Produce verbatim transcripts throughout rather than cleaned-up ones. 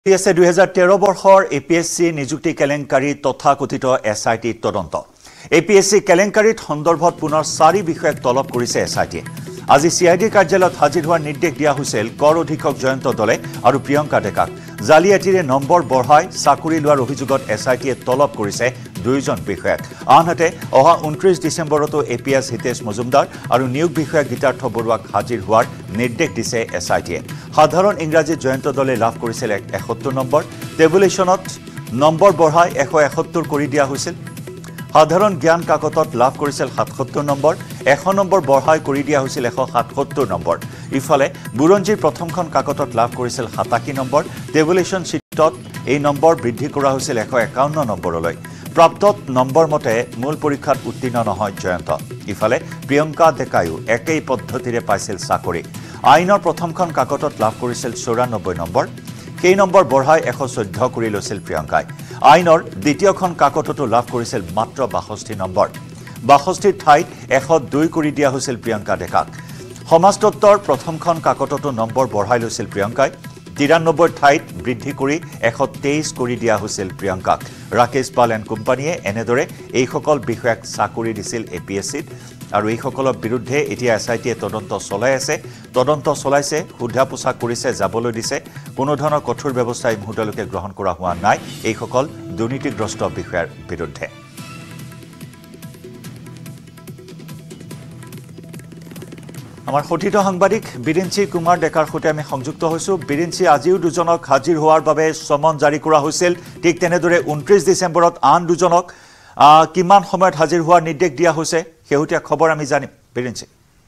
আছে দুই হাজাৰ তেৰ বৰ্ষৰ A P S C নিযুক্তি কেলেংকাৰী তথাকথিত S I T তদন্ত A P S C কেলেংকাৰীত সন্দৰ্ভত পুনৰ চাৰি বিষয়ক তলব কৰিছে S I T আজি C I D কাৰ্যালয়ত হাজিৰ হোৱাৰ নিৰ্দেশ দিয়া হৈছিল কৰ অধীক্ষক জয়ন্ত দলে আৰু প্ৰিয়ংকা ডেকাক জালিয়াতিৰে নম্বৰ বঢ়াই চাকৰি লোৱাৰ অভিযোগত S I T এ তলব কৰিছে দুইজন বিষয়াক আনহাতে অহা ঊনত্ৰিশ ডিচেম্বৰতো A P S Hitesh Majumdar আৰু নিয়োগ বিষয়া গীতাৰ্থ বৰুৱাক হাজিৰ হোৱাৰ নিৰ্দেশ দিছে S I T এ সাধাৰণ ইংৰাজী জয়ন্ত দলে লাভ কৰিছিল এসত্তৰ নম্বৰ টেবুলেশ্যনত নম্বৰ বঢ়াই এশ এসত্তৰ কৰি দিয়া হৈছিল সাধাৰণ জ্ঞান কাকতত লাভ কৰিছিল সাতসত্তৰ নম্বৰ এশ নম্বৰ বঢ়াই কৰি দিয়া হৈছিল এশ সাতসত্তৰ নম্বৰ ইফালে বুৰঞ্জীৰ প্ৰথমখন কাকতত লাভ কৰিছিল সাতাশী নম্বৰ টেবুলেশ্যন শীটত এই নম্বৰ বৃদ্ধি কৰা হৈছিল এশ একাৱন্ন নম্বৰলৈ প্ৰাপ্ত নম্বৰ মতে মূল পৰীক্ষাত উত্তীৰ্ণ নহয় জয়ন্ত ইফালে প্ৰিয়ংকা ডেকায়ো একেই পদ্ধতিৰে পাইছিল চাকৰি আইনৰ প্ৰথমখন কাকতত লাভ কৰিছিল চৌৰানব্বৈ নম্বৰ সেই নম্বৰ বঢ়াই এশ চৈধ্য কৰি লৈছিল প্ৰিয়ংকাই আইনৰ দ্বিতীয়খন কাকততো লাভ কৰিছিল মাত্ৰ বাষষ্ঠি নম্বৰ বাষষ্ঠিৰ ঠাইত এশ দুই কৰি দিয়া হৈছিল প্ৰিয়ংকা ডেকাক সমাজতত্বৰ প্ৰথমখন কাকততো নম্বৰ বঢ়াই লৈছিল প্ৰিয়ংকাই তিৰানব্বৈ ঠাইত বৃদ্ধি কৰি এশ তেইছ কৰি দিয়া হৈছিল প্ৰিয়ংকাক ৰাকেশ পাল এণ্ড কোম্পানীয়ে এনেদৰে এইসকল বিষয়াক চাকৰি দিছিল A P S C আৰু এইসকলৰ বিৰুদ্ধে এতিয়া S I T এ তদন্ত চলাই আছে তদন্ত চলাইছে সুধা পোছাক কৰিছে যাবলৈ দিছে কোনো ধৰণৰ কঠোৰ ব্যৱস্থা এই মুহূৰ্তলৈকে গ্ৰহণ কৰা হোৱা নাই এইসকল দুৰ্নীতিগ্ৰস্ত বিষয়াৰ বিৰুদ্ধে আমাৰ সঠিত সাংবাদিক বিৰিঞ্চি কুমাৰ ডেকাৰ সৈতে আমি সংযুক্ত হৈছো বিৰিঞ্চি আজিও দুজনক হাজিৰ হোৱাৰ বাবে সমন জাৰি কৰা হৈছিল ঠিক তেনেদৰে ঊনত্ৰিশ ডিচেম্বৰত আন দুজনক কিমান সময়ত হাজিৰ হোৱাৰ নিৰ্দেশ দিয়া হৈছে হেউটিয়া খবৰ আমি জানিম বিৰিঞ্চি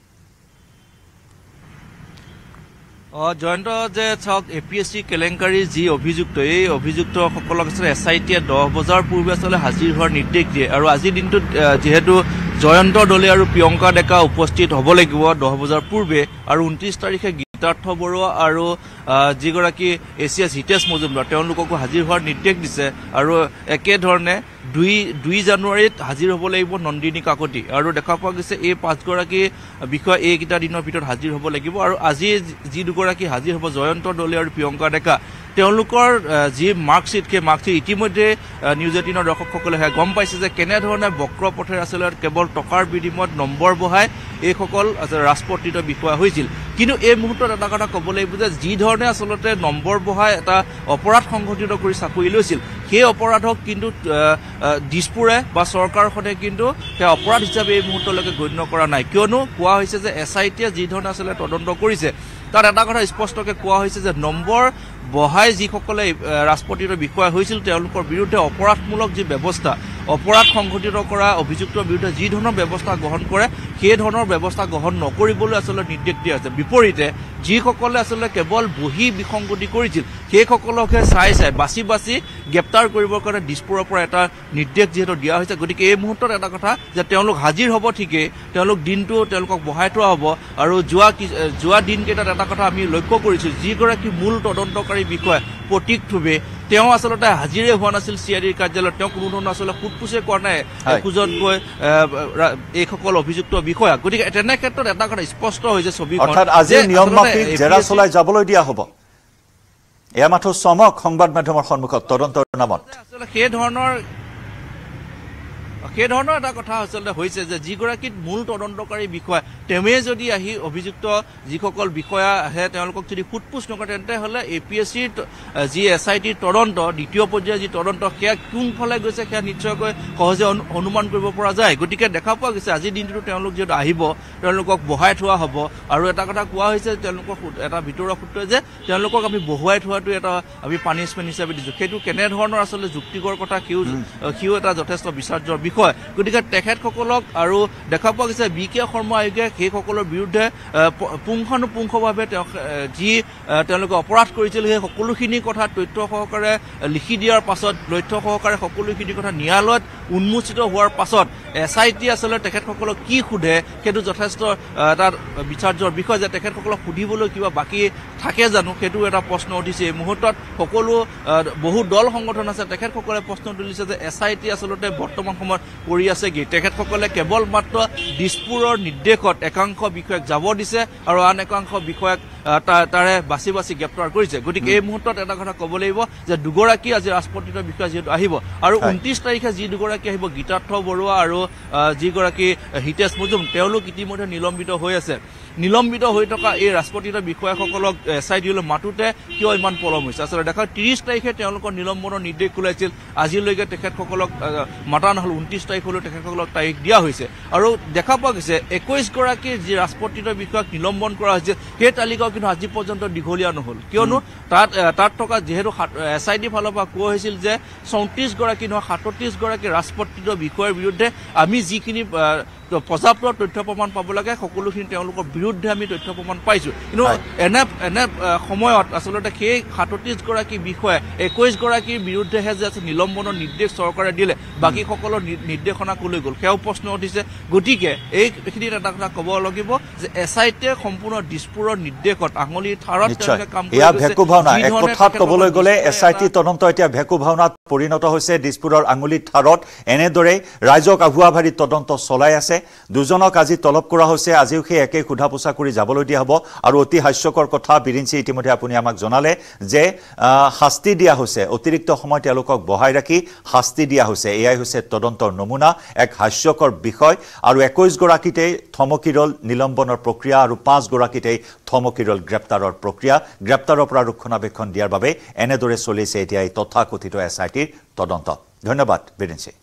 জয়ন্ত যে চাওক A P S C কেলেংকাৰী যি অভিযুক্ত এই অভিযুক্ত সকলক আছে S I T এ দহ বজাৰ পূৰ্বে আসলে হাজিৰ হোৱাৰ নিৰ্দেশ দিয়ে আৰু আজি দিনটোত যেহেতু জয়ন্ত দলে আৰু প্ৰিয়ংকা ডেকা উপস্থিত হ'ব লাগিব দহ বজাৰ পূৰ্বে আৰু ঊনত্ৰিশ তাৰিখে গীতাৰ্থ বৰুৱা আৰু যিগৰাকী এছিয়াছ হিতেশ মজুমদাৰ তেওঁলোককো হাজিৰ হোৱাৰ নিৰ্দেশ দিছে আৰু একেধৰণে দুই দুই জানুৱাৰীত হাজিৰ হ'ব লাগিব নন্দিনী কাকতি আৰু দেখা পোৱা গৈছে এই পাঁচগৰাকী বিষয় এইকেইটা দিনৰ ভিতৰত হাজিৰ হ'ব লাগিব আৰু আজি যি দুগৰাকী হাজিৰ হ'ব জয়ন্ত দলে আৰু প্ৰিয়ংকা ডেকা তেওঁলোকৰ যি মাৰ্কশ্বিট সেই মাৰ্কশ্বিট ইতিমধ্যে নিউজ এইটিনৰ দৰ্শকসকলে গম পাইছে যে কেনেধৰণে বক্ৰ পথেৰে আচলতে কেৱল টকাৰ বিনিময়ত নম্বৰ বঢ়াই এইসকল ৰাজপত্ৰিত বিষয়া হৈছিল কিন্তু এই মুহূৰ্তত এটা কথা ক'ব লাগিব যে যি ধৰণে আচলতে নম্বৰ বঢ়াই এটা অপৰাধ সংঘটিত কৰি চাকৰি লৈছিল সেই অপৰাধক কিন্তু দিছপুৰে বা চৰকাৰখনে কিন্তু সেই অপৰাধ হিচাপে এই মুহূৰ্তলৈকে গণ্য কৰা নাই কিয়নো কোৱা হৈছে যে S I T এ যি ধৰণে আচলতে তদন্ত কৰিছে তাত এটা কথা স্পষ্টকৈ কোৱা হৈছে যে নম্বৰ বঢ়াই যিসকলে ৰাজপত্ৰিত বিষয়া হৈছিল তেওঁলোকৰ বিৰুদ্ধে অপৰাধমূলক যি ব্যৱস্থা অপৰাধ সংঘটিত কৰা অভিযুক্তৰ বিৰুদ্ধে যি ধৰণৰ ব্যৱস্থা গ্ৰহণ কৰে সেই ধৰণৰ ব্যৱস্থা গ্ৰহণ নকৰিবলৈ আচলতে নিৰ্দেশ দিয়া হৈছে বিপৰীতে যিসকলে আচলতে কেৱল বহি বিসংগতি কৰিছিল সেইসকলকহে চাই চাই বাছি বাছি গ্ৰেপ্তাৰ কৰিবৰ কাৰণে দিছপুৰৰ পৰা এটা নিৰ্দেশ যিহেতু দিয়া হৈছে গতিকে এই মুহূৰ্তত এটা কথা যে তেওঁলোক হাজিৰ হ'ব ঠিকেই তেওঁলোক দিনটো তেওঁলোকক বহাই থোৱা হ'ব আৰু যোৱা যোৱা দিনকেইটাত এটা কথা আমি লক্ষ্য কৰিছোঁ যিগৰাকী মূল তদন্তকাৰী বিষয়া প্ৰতীক থুবে তেওঁ আচলতে হাজিৰে হোৱা নাছিল C I Dৰ কাৰ্যালয়ত তেওঁ কোনো ধৰণৰ আচলতে ফুটপুচে কৰা নাই একোজনকৈ এইসকল অভিযুক্ত বিষয়া গতিকে তেনে ক্ষেত্ৰত এটা কথা স্পষ্ট হৈছে ছবিখন অৰ্থাৎ আজি নিয়ম মাফিক জেৰা চলাই যাবলৈ দিয়া হ'ব এয়া মাথো চমক সংবাদ মাধ্যমৰ সন্মুখত তদন্তৰ নামত আচলতে সেই ধৰণৰ সেই ধৰণৰ এটা কথা আচলতে হৈছে যে যিগৰাকী মূল তদন্তকাৰী বিষয়া তেৱে যদি আহি অভিযুক্ত যিসকল বিষয়া আহে তেওঁলোকক যদি ফুটপুচ নকৰে তেন্তে হ'লে A P S Cৰ যি S I Tৰ তদন্ত দ্বিতীয় পৰ্যায়ৰ যি তদন্ত সেয়া কোনফালে গৈছে সেয়া নিশ্চয়কৈ সহজে অনুমান কৰিব পৰা যায় গতিকে দেখা পোৱা গৈছে আজিৰ দিনটোত তেওঁলোক যিহেতু আহিব তেওঁলোকক বহাই থোৱা হ'ব আৰু এটা কথা কোৱা হৈছে তেওঁলোকক এটা ভিতৰুৱা সূত্ৰই যে তেওঁলোকক আমি বহুৱাই থোৱাটো এটা আমি পানিছমেণ্ট হিচাপে দিছোঁ সেইটো কেনেধৰণৰ আচলতে যুক্তিকৰ কথা সিও সিও এটা যথেষ্ট বিচাৰ্যৰ বিষয় গতিকে তেখেতসকলক আৰু দেখা পোৱা গৈছে বি কে শৰ্মা আয়োগে সেইসকলৰ বিৰুদ্ধে পুংখানুপুংখভাৱে তেওঁ যি তেওঁলোকে অপৰাধ কৰিছিল সেই সকলোখিনি কথা তথ্য সহকাৰে লিখি দিয়াৰ পাছত তথ্য সহকাৰে সকলোখিনি কথা ন্যায়ালয়ত উন্মোচিত হোৱাৰ পাছত S I T আচলতে তেখেতসকলক কি সোধে সেইটো যথেষ্ট এটা বিচাৰ্যৰ বিষয় যে তেখেতসকলক সুধিবলৈ কিবা বাকী থাকে জানো সেইটো এটা প্ৰশ্ন উঠিছে এই মুহূৰ্তত সকলো বহু দল সংগঠন আছে তেখেতসকলে প্ৰশ্ন তুলিছে যে S I T আচলতে বৰ্তমান সময়ত কৰি আছে কি তেখেতসকলে কেৱল মাত্ৰ দিছপুৰৰ নিৰ্দেশত একাংশ বিষয়ক যাব দিছে আৰু আন একাংশ বিষয়ক তাৰে বাছি বাছি গ্ৰেপ্তাৰ কৰিছে গতিকে এই মুহূৰ্তত এটা কথা ক'ব লাগিব যে দুগৰাকী আজি ৰাজপত্ৰিত বিষয়া যিহেতু আহিব আৰু ঊনত্ৰিছ তাৰিখে যি দুগৰাকী আহিব গীতাৰ্থ বৰুৱা আৰু যিগৰাকী হিতেশ মুজুম তেওঁলোক ইতিমধ্যে নিলম্বিত হৈ আছে নিলম্বিত হৈ থকা এই ৰাজপত্ৰিত বিষয়াসকলক এছ আই ডিলৈ মাতোতে কিয় ইমান পলম হৈছে আচলতে দেখা ত্ৰিছ তাৰিখে তেওঁলোকৰ নিলম্বনৰ নিৰ্দেশ ওলাইছিল আজিলৈকে তেখেতসকলক মাতা নহ'ল ঊনত্ৰিছ তাৰিখলৈ তেখেতসকলক তাৰিখ দিয়া হৈছে আৰু দেখা পোৱা গৈছে একৈছ গৰাকীৰ যি ৰাজপত্ৰিত বিষয়াক নিলম্বন কৰা হৈছে সেই তালিকাও কিন্তু আজি পৰ্যন্ত দীঘলীয়া নহ'ল কিয়নো তাত তাত থকা যিহেতু এছ আই ডি ফালৰ পৰা কোৱা হৈছিল যে চৌত্ৰিছ গৰাকী নহয় সাতত্ৰিছ গৰাকী ৰাজপত্ৰিত বিষয়াৰ বিৰুদ্ধে আমি যিখিনি পৰ্যাপ্ত তথ্য প্ৰমাণ পাব লাগে সকলোখিনি তেওঁলোকৰ বিৰুদ্ধে আমি তথ্য প্ৰমাণ পাইছো কিন্তু এনে এনে সময়ত আচলতে সেই সাতত্ৰিছ গৰাকী বিষয়া একৈছ গৰাকীৰ বিৰুদ্ধেহে যে আছে নিলম্বনৰ নিৰ্দেশ চৰকাৰে দিলে বাকীসকলৰ নিৰ্দেশনা কলৈ গ'ল সেয়াও প্ৰশ্ন উঠিছে গতিকে এইখিনিত এটা কথা ক'ব লাগিব যে এছ আই টিয়ে সম্পূৰ্ণ দিছপুৰৰ নিৰ্দেশত আঙুলিৰ ঠাৰত তেওঁলোকে কাম কৰি আছে ভেকু ভাওনা এক কথাত ক'বলৈ গ'লে এছ আই টি তদন্ত এতিয়া ভেকু ভাওনাত পৰিণত হৈছে দিছপুৰৰ আঙুলিৰ ঠাৰত এনেদৰে ৰাইজক আহুৱাভাৰী তদন্ত চলাই আছে দুজনক আজি তলব কৰা হৈছে আজিও সেই একে সোধা পোছা কৰি যাবলৈ দিয়া হ'ব আৰু অতি হাস্যকৰ কথা বিৰিঞ্চি ইতিমধ্যে আপুনি আমাক জনালে যে শাস্তি দিয়া হৈছে অতিৰিক্ত সময় তেওঁলোকক বহাই ৰাখি শাস্তি দিয়া হৈছে এয়াই হৈছে তদন্তৰ নমুনা এক হাস্যকৰ বিষয় আৰু একৈছ গৰাকীতেই থমকি ৰল নিলম্বনৰ প্ৰক্ৰিয়া আৰু পাঁচ গৰাকীতেই থমকি ৰল গ্ৰেপ্তাৰৰ প্ৰক্ৰিয়া গ্ৰেপ্তাৰৰ পৰা ৰক্ষণাবেক্ষণ দিয়াৰ বাবে এনেদৰে চলিছে এতিয়া এই তথাকথিত এছ আই টিৰ তদন্ত ধন্যবাদ বিৰিঞ্চি